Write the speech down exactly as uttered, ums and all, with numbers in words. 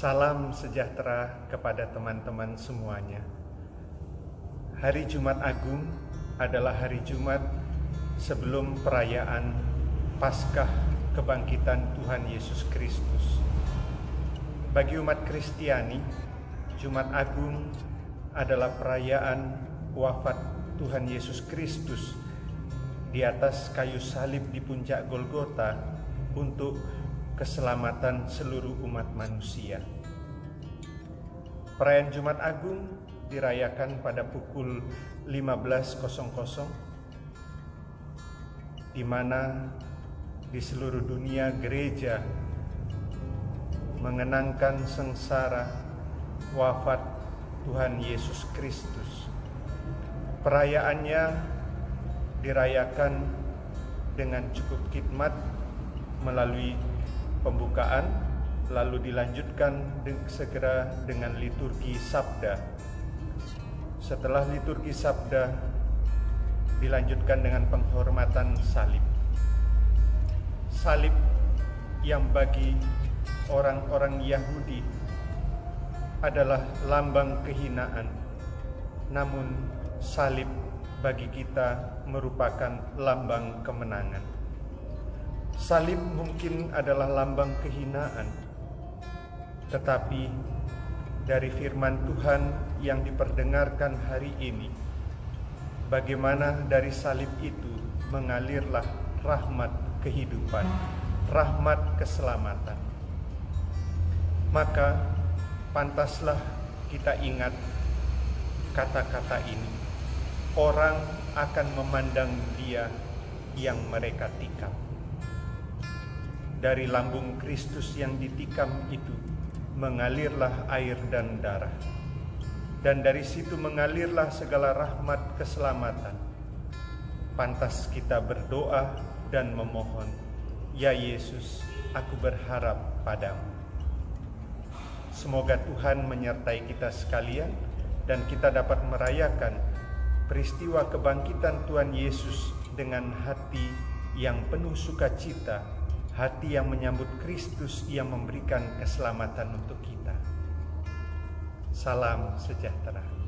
Salam sejahtera kepada teman-teman semuanya. Hari Jumat Agung adalah hari Jumat sebelum perayaan Paskah Kebangkitan Tuhan Yesus Kristus. Bagi umat Kristiani, Jumat Agung adalah perayaan wafat Tuhan Yesus Kristus di atas kayu salib di puncak Golgota untuk keselamatan seluruh umat manusia. Perayaan Jumat Agung dirayakan pada pukul lima belas di mana di seluruh dunia gereja mengenangkan sengsara wafat Tuhan Yesus Kristus. Perayaannya dirayakan dengan cukup khidmat melalui pembukaan, lalu dilanjutkan de- segera dengan liturgi sabda. Setelah liturgi sabda, dilanjutkan dengan penghormatan salib. Salib yang bagi orang-orang Yahudi adalah lambang kehinaan, namun salib bagi kita merupakan lambang kemenangan. Salib mungkin adalah lambang kehinaan, tetapi dari firman Tuhan yang diperdengarkan hari ini, bagaimana dari salib itu mengalirlah rahmat kehidupan, rahmat keselamatan. Maka pantaslah kita ingat kata-kata ini. Orang akan memandang Dia yang mereka tikam. Dari lambung Kristus yang ditikam itu mengalirlah air dan darah. Dan dari situ mengalirlah segala rahmat keselamatan. Pantas kita berdoa dan memohon, "Ya Yesus, aku berharap padamu." Semoga Tuhan menyertai kita sekalian dan kita dapat merayakan peristiwa kebangkitan Tuhan Yesus dengan hati yang penuh sukacita, hati yang menyambut Kristus yang memberikan keselamatan untuk kita. Salam sejahtera.